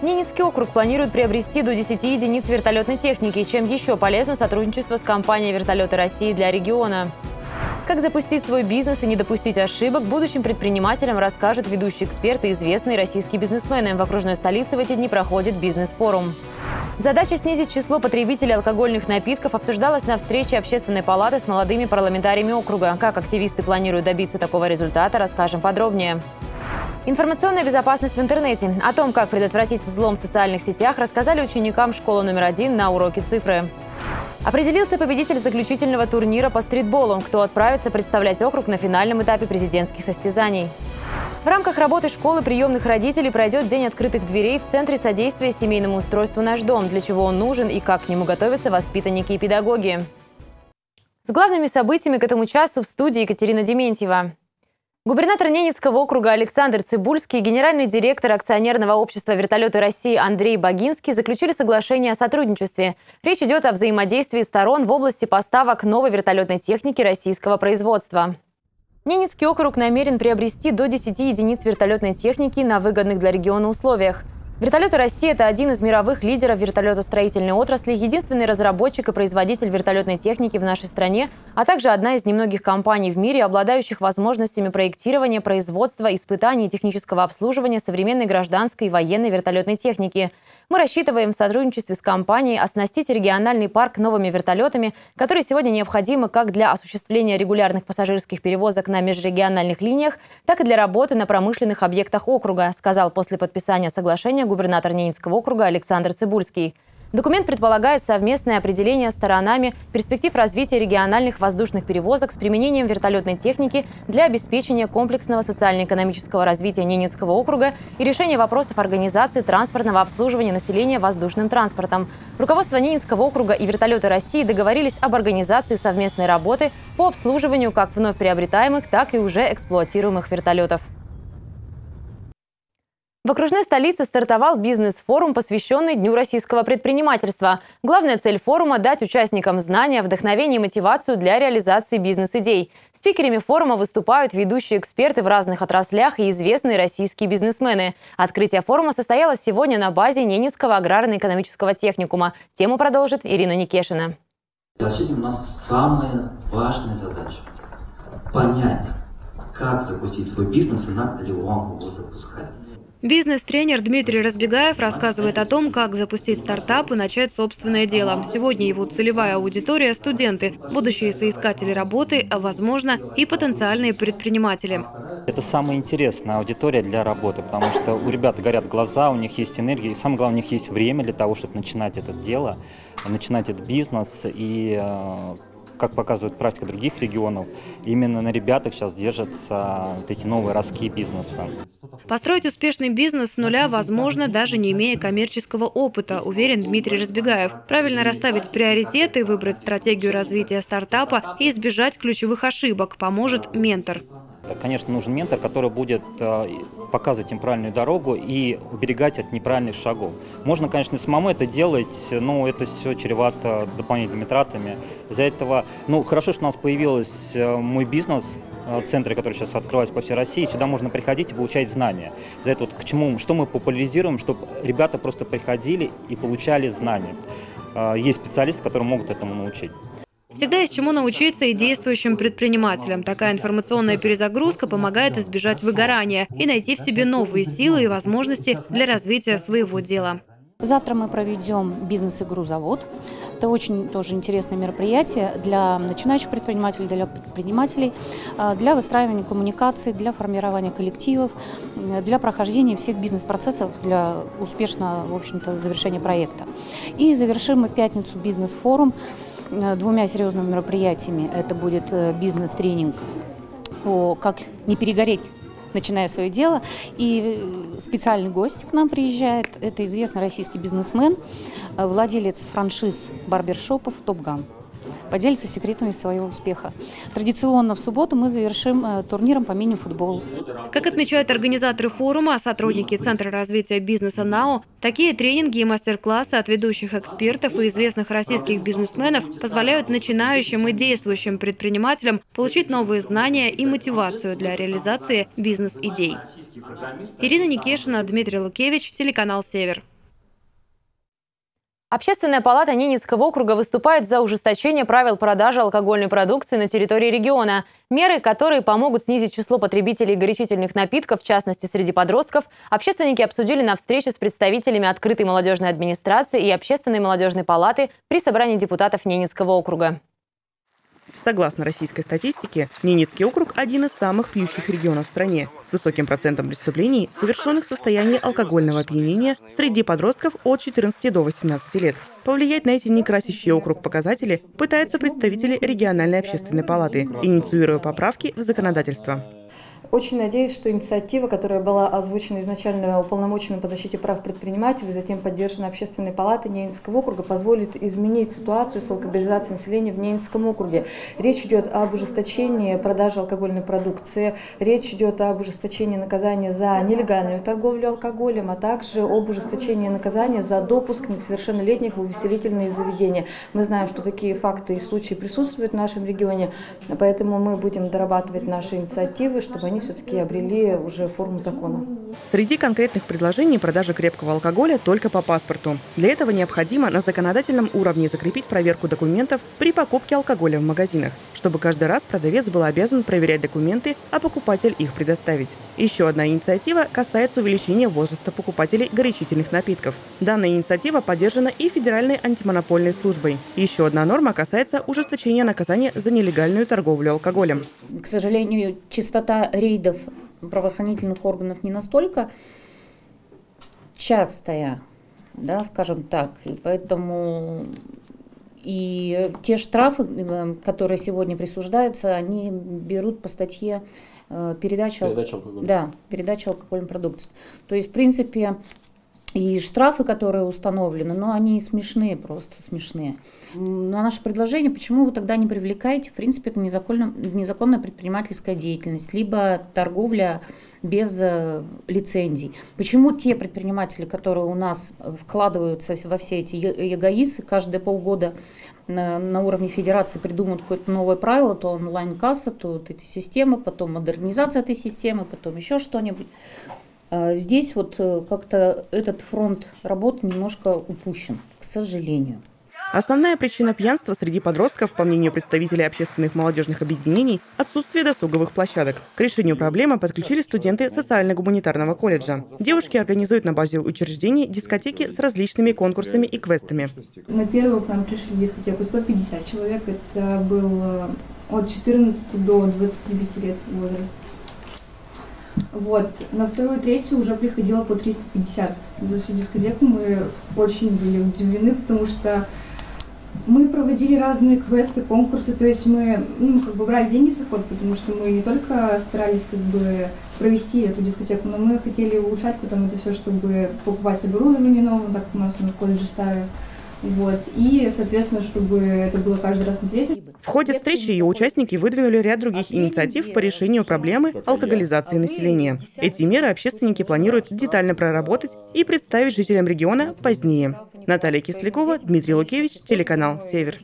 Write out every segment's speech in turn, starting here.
Ненецкий округ планирует приобрести до 10 единиц вертолетной техники, чем еще полезно сотрудничество с компанией «Вертолеты России» для региона. Как запустить свой бизнес и не допустить ошибок, будущим предпринимателям расскажут ведущие эксперты и известные российские бизнесмены. В окружной столице в эти дни проходит бизнес-форум. Задача снизить число потребителей алкогольных напитков обсуждалась на встрече Общественной палаты с молодыми парламентариями округа. Как активисты планируют добиться такого результата, расскажем подробнее. Информационная безопасность в интернете. О том, как предотвратить взлом в социальных сетях, рассказали ученикам школы номер 1 на уроке цифры. Определился победитель заключительного турнира по стритболу, кто отправится представлять округ на финальном этапе президентских состязаний. В рамках работы школы приемных родителей пройдет День открытых дверей в Центре содействия семейному устройству «Наш дом», для чего он нужен и как к нему готовятся воспитанники и педагоги. С главными событиями к этому часу в студии Екатерина Дементьева. Губернатор Ненецкого округа Александр Цыбульский и генеральный директор акционерного общества «Вертолеты России» Андрей Богинский заключили соглашение о сотрудничестве. Речь идет о взаимодействии сторон в области поставок новой вертолетной техники российского производства. Ненецкий округ намерен приобрести до 10 единиц вертолетной техники на выгодных для региона условиях. «Вертолеты России» – это один из мировых лидеров вертолетостроительной отрасли, единственный разработчик и производитель вертолетной техники в нашей стране, а также одна из немногих компаний в мире, обладающих возможностями проектирования, производства, испытаний и технического обслуживания современной гражданской и военной вертолетной техники. Мы рассчитываем в сотрудничестве с компанией оснастить региональный парк новыми вертолетами, которые сегодня необходимы как для осуществления регулярных пассажирских перевозок на межрегиональных линиях, так и для работы на промышленных объектах округа, сказал после подписания соглашения губернатор Ненецкого округа Александр Цыбульский. Документ предполагает совместное определение сторонами перспектив развития региональных воздушных перевозок с применением вертолетной техники для обеспечения комплексного социально-экономического развития Ненецкого округа и решения вопросов организации транспортного обслуживания населения воздушным транспортом. Руководство Ненецкого округа и «Вертолеты России» договорились об организации совместной работы по обслуживанию как вновь приобретаемых, так и уже эксплуатируемых вертолетов. В окружной столице стартовал бизнес-форум, посвященный Дню российского предпринимательства. Главная цель форума – дать участникам знания, вдохновение и мотивацию для реализации бизнес-идей. Спикерами форума выступают ведущие эксперты в разных отраслях и известные российские бизнесмены. Открытие форума состоялось сегодня на базе Ненецкого аграрно-экономического техникума. Тему продолжит Ирина Никешина. Сегодня у нас самая важная задача – понять, как запустить свой бизнес и надо ли вам его запускать. Бизнес-тренер Дмитрий Разбегаев рассказывает о том, как запустить стартап и начать собственное дело. Сегодня его целевая аудитория – студенты, будущие соискатели работы, а возможно и потенциальные предприниматели. Это самая интересная аудитория для работы, потому что у ребят горят глаза, у них есть энергия, и самое главное, у них есть время для того, чтобы начинать это дело, начинать этот бизнес. И как показывает практика других регионов, именно на ребятах сейчас держатся вот эти новые ростки бизнеса. Построить успешный бизнес с нуля возможно, даже не имея коммерческого опыта, уверен Дмитрий Разбегаев. Правильно расставить приоритеты, выбрать стратегию развития стартапа и избежать ключевых ошибок поможет ментор. Конечно, нужен ментор, который будет показывать им правильную дорогу и уберегать от неправильных шагов. Можно, конечно, самому это делать, но это все чревато дополнительными тратами. Из-за этого, хорошо, что у нас появился мой бизнес, центры, которые сейчас открываются по всей России. Сюда можно приходить и получать знания. За это к чему, что мы популяризируем, чтобы ребята просто приходили и получали знания. Есть специалисты, которые могут этому научить. Всегда есть чему научиться и действующим предпринимателям. Такая информационная перезагрузка помогает избежать выгорания и найти в себе новые силы и возможности для развития своего дела. Завтра мы проведем бизнес-игру «Завод». Это очень тоже интересное мероприятие для начинающих предпринимателей, для предпринимателей, для выстраивания коммуникаций, для формирования коллективов, для прохождения всех бизнес-процессов, для успешного, в общем-то, завершения проекта. И завершим мы в пятницу бизнес-форум двумя серьезными мероприятиями. Это будет бизнес-тренинг по «Как не перегореть, начиная свое дело». И специальный гость к нам приезжает. Это известный российский бизнесмен, владелец франшиз барбершопов «Топган». Поделится секретами своего успеха. Традиционно в субботу мы завершим турниром по мини-футболу. Как отмечают организаторы форума, сотрудники Центра развития бизнеса НАО, такие тренинги и мастер-классы от ведущих экспертов и известных российских бизнесменов позволяют начинающим и действующим предпринимателям получить новые знания и мотивацию для реализации бизнес-идей. Ирина Никешина, Дмитрий Лукевич, телеканал «Север». Общественная палата Ненецкого округа выступает за ужесточение правил продажи алкогольной продукции на территории региона. Меры, которые помогут снизить число потребителей горячительных напитков, в частности среди подростков, общественники обсудили на встрече с представителями открытой молодежной администрации и общественной молодежной палаты при собрании депутатов Ненецкого округа. Согласно российской статистике, Ненецкий округ – один из самых пьющих регионов в стране, с высоким процентом преступлений, совершенных в состоянии алкогольного опьянения среди подростков от 14 до 18 лет. Повлиять на эти некрасящие округ показатели пытаются представители региональной общественной палаты, инициируя поправки в законодательство. Очень надеюсь, что инициатива, которая была озвучена изначально уполномоченным по защите прав предпринимателей, затем поддержана Общественной палатой Ненецкого округа, позволит изменить ситуацию с алкоголизацией населения в Ненецком округе. Речь идет об ужесточении продажи алкогольной продукции, речь идет об ужесточении наказания за нелегальную торговлю алкоголем, а также об ужесточении наказания за допуск несовершеннолетних в увеселительные заведения. Мы знаем, что такие факты и случаи присутствуют в нашем регионе, поэтому мы будем дорабатывать наши инициативы, чтобы они все-таки обрели уже форму закона. Среди конкретных предложений продажа крепкого алкоголя только по паспорту. Для этого необходимо на законодательном уровне закрепить проверку документов при покупке алкоголя в магазинах, чтобы каждый раз продавец был обязан проверять документы, а покупатель их предоставить. Еще одна инициатива касается увеличения возраста покупателей горячительных напитков. Данная инициатива поддержана и Федеральной антимонопольной службой. Еще одна норма касается ужесточения наказания за нелегальную торговлю алкоголем. К сожалению, частота рейдов правоохранительных органов не настолько частая, да, скажем так, и поэтому и те штрафы, которые сегодня присуждаются, они берут по статье передача алкогольной продукции. То есть, в принципе, и штрафы, которые установлены, но они смешные, просто смешные. На наше предложение, почему вы тогда не привлекаете, в принципе, это незаконная предпринимательская деятельность, либо торговля без лицензий. Почему те предприниматели, которые у нас вкладываются во все эти ЕГАИСы, каждые полгода на уровне федерации придумывают какое-то новое правило, то онлайн-касса, то вот эти системы, потом модернизация этой системы, потом еще что-нибудь. Здесь вот как-то этот фронт работы немножко упущен, к сожалению. Основная причина пьянства среди подростков, по мнению представителей общественных молодежных объединений, отсутствие досуговых площадок. К решению проблемы подключили студенты социально-гуманитарного колледжа. Девушки организуют на базе учреждений дискотеки с различными конкурсами и квестами. На первую к нам пришли дискотеку 150 человек. Это был от 14 до 25 лет возраст. Вот. На вторую, третью уже приходило по 350. За всю дискотеку мы очень были удивлены, потому что мы проводили разные квесты, конкурсы, то есть мы брали деньги за ход, потому что мы не только старались провести эту дискотеку, но мы хотели улучшать потом это все, чтобы покупать оборудование новое, так как у нас в колледже старое. Вот. И, соответственно, чтобы это было каждый раз интересно. В ходе встречи ее участники выдвинули ряд других инициатив по решению проблемы алкоголизации населения. Эти меры общественники планируют детально проработать и представить жителям региона позднее. Наталья Кислякова, Дмитрий Лукевич, телеканал «Север».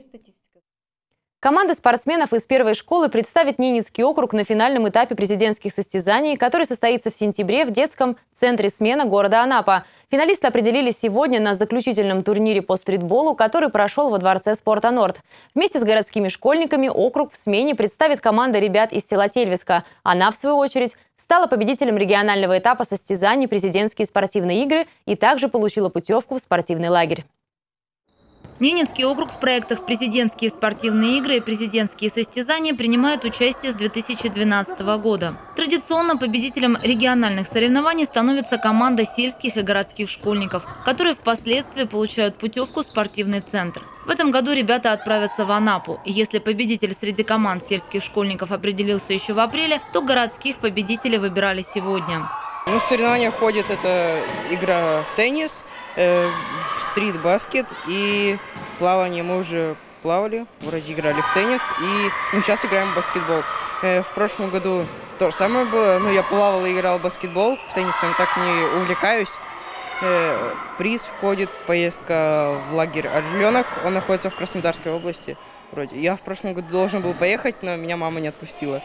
Команда спортсменов из первой школы представит Ненецкий округ на финальном этапе президентских состязаний, который состоится в сентябре в детском центре «Смена» города Анапа. Финалисты определились сегодня на заключительном турнире по стритболу, который прошел во дворце спорта «Норд». Вместе с городскими школьниками округ в «Смене» представит команда ребят из села Тельвиска. Она, в свою очередь, стала победителем регионального этапа состязаний «Президентские спортивные игры» и также получила путевку в спортивный лагерь. Ненецкий округ в проектах «Президентские спортивные игры» и «Президентские состязания» принимает участие с 2012 года. Традиционно победителем региональных соревнований становится команда сельских и городских школьников, которые впоследствии получают путевку в спортивный центр. В этом году ребята отправятся в Анапу. И если победитель среди команд сельских школьников определился еще в апреле, то городских победителей выбирали сегодня. В соревнования входит это игра в теннис, в стрит-баскет и плавание. Мы уже плавали, вроде играли в теннис и сейчас играем в баскетбол. В прошлом году то же самое было, но я плавал и играл в баскетбол, теннисом так не увлекаюсь. Приз входит поездка в лагерь «Орленок», он находится в Краснодарской области. Вроде. Я в прошлом году должен был поехать, но меня мама не отпустила.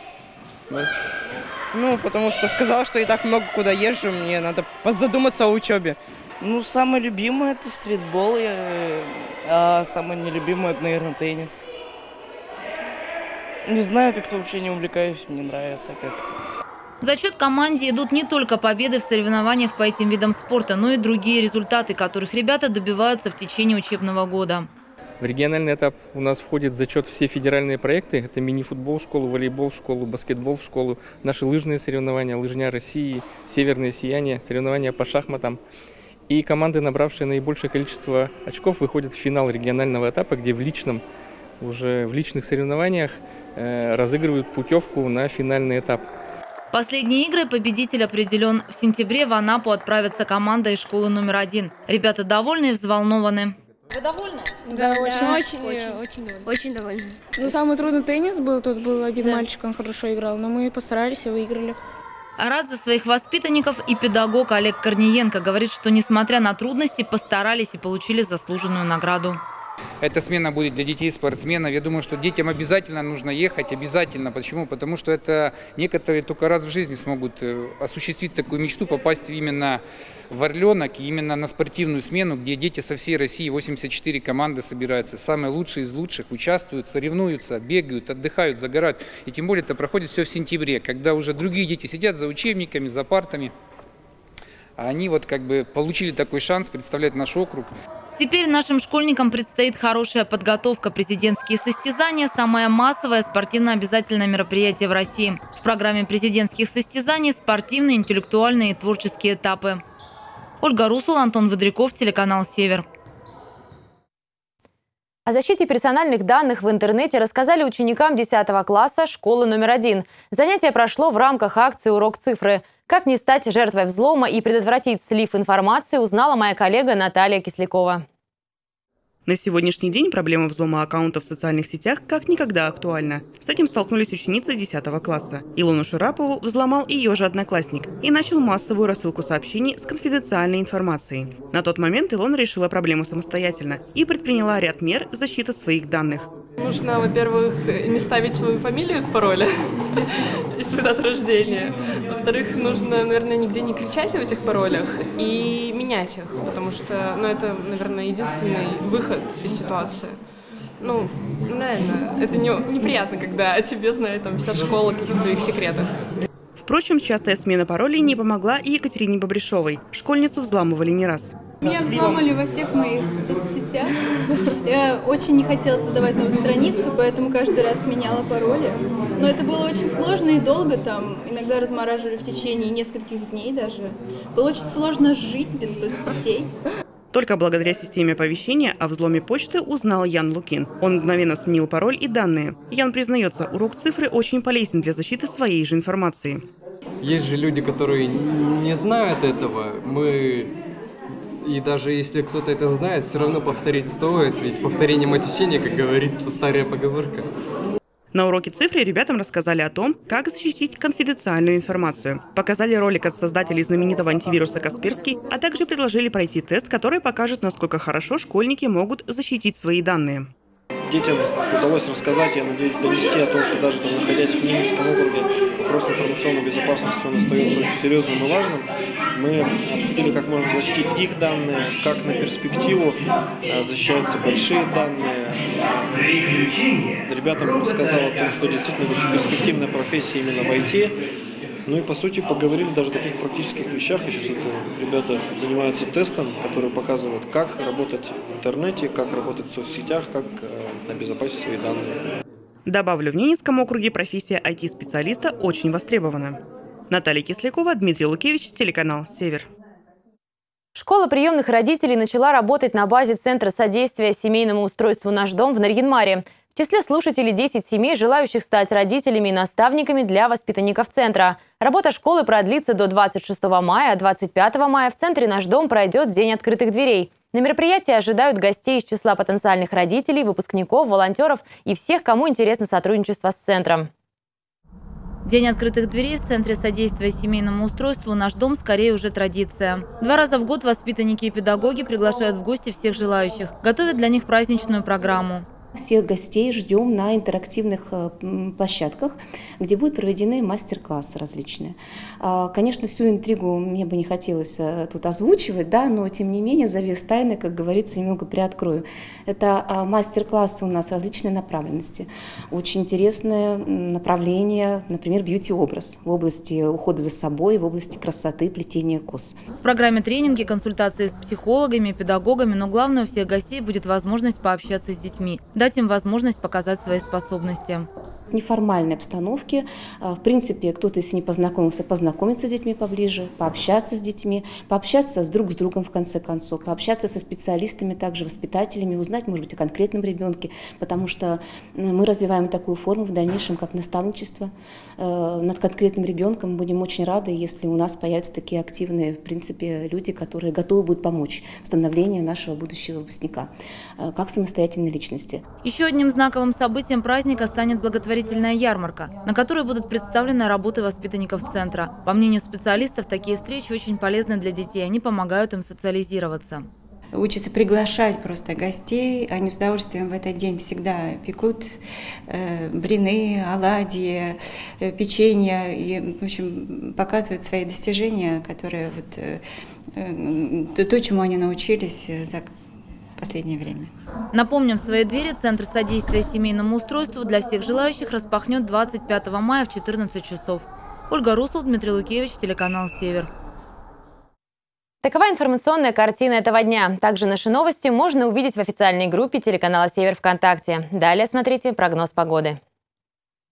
Потому что сказала, что и так много куда езжу, мне надо задуматься о учебе. Ну, самое любимое это стритбол, а самое нелюбимое это, наверное, теннис. Не знаю, как-то вообще не увлекаюсь, мне нравится как-то. В зачет команде идут не только победы в соревнованиях по этим видам спорта, но и другие результаты, которых ребята добиваются в течение учебного года. В региональный этап у нас входит в зачет все федеральные проекты. Это мини-футбол в школу, волейбол в школу, баскетбол в школу, наши лыжные соревнования, лыжня России, северные сияния, соревнования по шахматам. И команды, набравшие наибольшее количество очков, выходят в финал регионального этапа, где в личных соревнованиях разыгрывают путевку на финальный этап. Последние игры победитель определен. В сентябре в Анапу отправится команда из школы номер 1. Ребята довольны и взволнованы. Вы довольны? Да, очень довольны. Ну, самый трудный теннис был. Тут был один мальчик, он хорошо играл, но мы постарались и выиграли. Рад за своих воспитанников и педагог Олег Корниенко говорит, что несмотря на трудности, постарались и получили заслуженную награду. Эта смена будет для детей-спортсменов. Я думаю, что детям обязательно нужно ехать, обязательно. Почему? Потому что это некоторые только раз в жизни смогут осуществить такую мечту, попасть именно в Орленок, именно на спортивную смену, где дети со всей России, 84 команды собираются, самые лучшие из лучших, участвуют, соревнуются, бегают, отдыхают, загорают. И тем более это проходит все в сентябре, когда уже другие дети сидят за учебниками, за партами. А они вот как бы получили такой шанс представлять наш округ. Теперь нашим школьникам предстоит хорошая подготовка. Президентские состязания – самое массовое спортивно-обязательное мероприятие в России. В программе президентских состязаний – спортивные, интеллектуальные и творческие этапы. Ольга Русул, Антон Водряков, телеканал «Север». О защите персональных данных в интернете рассказали ученикам 10 класса школы номер 1. Занятие прошло в рамках акции «Урок цифры». Как не стать жертвой взлома и предотвратить слив информации, узнала моя коллега Наталья Кислякова. На сегодняшний день проблема взлома аккаунтов в социальных сетях как никогда актуальна. С этим столкнулись ученицы 10 класса. Илону Шарапову взломал ее же одноклассник и начал массовую рассылку сообщений с конфиденциальной информацией. На тот момент Илона решила проблему самостоятельно и предприняла ряд мер защиты своих данных. Нужно, во-первых, не ставить свою фамилию в пароле и свою дату рождения. Во-вторых, нужно, наверное, нигде не кричать в этих паролях и менять их, потому что, это, наверное, единственный выход из ситуации. Реально, это неприятно, когда о тебе знает вся школа, каких-то твоих секретах. Впрочем, частая смена паролей не помогла и Екатерине Бобришовой. Школьницу взламывали не раз. Меня взломали во всех моих соцсетях. Я очень не хотела создавать новую страницу, поэтому каждый раз меняла пароли. Но это было очень сложно и долго, иногда размораживали в течение нескольких дней даже. Было очень сложно жить без соцсетей. Только благодаря системе оповещения о взломе почты узнал Ян Лукин. Он мгновенно сменил пароль и данные. Ян признается, урок цифры очень полезен для защиты своей же информации. Есть же люди, которые не знают этого. И даже если кто-то это знает, все равно повторить стоит, ведь повторение мать учения, как говорится, старая поговорка. На уроке цифры ребятам рассказали о том, как защитить конфиденциальную информацию. Показали ролик от создателей знаменитого антивируса Касперский, а также предложили пройти тест, который покажет, насколько хорошо школьники могут защитить свои данные. Детям удалось рассказать, я надеюсь, донести о том, что даже находясь в Ненецком округе, вопрос информационной безопасности он остается очень серьезным и важным. Мы обсудили, как можно защитить их данные, как на перспективу защищаются большие данные. Ребятам рассказал о том, что действительно очень перспективная профессия именно в IT. И по сути поговорили даже о таких практических вещах. И сейчас ребята занимаются тестом, который показывает, как работать в интернете, как работать в соцсетях, как обезопасить свои данные. Добавлю, в Ненецком округе профессия IT-специалиста очень востребована. Наталья Кислякова, Дмитрий Лукевич, телеканал «Север». Школа приемных родителей начала работать на базе Центра содействия семейному устройству «Наш дом» в Нарьян-Маре. В числе слушателей 10 семей, желающих стать родителями и наставниками для воспитанников центра. Работа школы продлится до 26 мая, а 25 мая в центре «Наш дом» пройдет День открытых дверей. На мероприятии ожидают гостей из числа потенциальных родителей, выпускников, волонтеров и всех, кому интересно сотрудничество с центром. День открытых дверей в Центре содействия семейному устройству «Наш дом» скорее уже традиция. 2 раза в год воспитанники и педагоги приглашают в гости всех желающих, готовят для них праздничную программу. Всех гостей ждем на интерактивных площадках, где будут проведены мастер-классы различные. Конечно, всю интригу мне бы не хотелось тут озвучивать, да, но тем не менее завес тайны, как говорится, немного приоткрою. Это мастер-классы у нас различной направленности. Очень интересное направление, например, бьюти-образ в области ухода за собой, в области красоты, плетения кос. В программе тренинги, консультации с психологами, педагогами, но главное, у всех гостей будет возможность пообщаться с детьми, дать им возможность показать свои способности. В неформальной обстановке, в принципе, кто-то, если не познакомился, познакомиться с детьми поближе, пообщаться с детьми, пообщаться друг с другом, в конце концов, пообщаться со специалистами, также воспитателями, узнать, может быть, о конкретном ребенке, потому что мы развиваем такую форму в дальнейшем, как наставничество над конкретным ребенком. Будем очень рады, если у нас появятся такие активные, в принципе, люди, которые готовы будут помочь в становлении нашего будущего выпускника, как самостоятельной личности. Еще одним знаковым событием праздника станет благотворительная ярмарка, на которой будут представлены работы воспитанников центра. По мнению специалистов, такие встречи очень полезны для детей, они помогают им социализироваться. Учатся приглашать просто гостей, они с удовольствием в этот день всегда пекут блины, оладьи, печенье, и, в общем, показывают свои достижения, которые то, чему они научились за последнее время. Напомним, свои двери Центр содействия семейному устройству для всех желающих распахнет 25 мая в 14 часов. Ольга Русул, Дмитрий Лукевич, телеканал «Север». Такова информационная картина этого дня. Также наши новости можно увидеть в официальной группе телеканала «Север» ВКонтакте. Далее смотрите прогноз погоды.